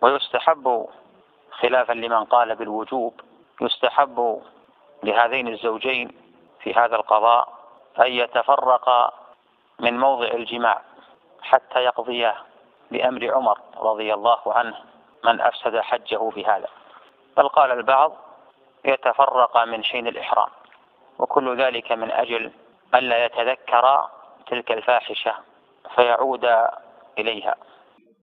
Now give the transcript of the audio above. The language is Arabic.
ويستحب خلافا لمن قال بالوجوب، يستحب لهذين الزوجين في هذا القضاء أن يتفرقا من موضع الجماع حتى يقضياه، بأمر عمر رضي الله عنه من أفسد حجه في هذا. بل قال البعض يتفرقا من حين الإحرام، وكل ذلك من أجل ألا يتذكر تلك الفاحشة فيعود إليها.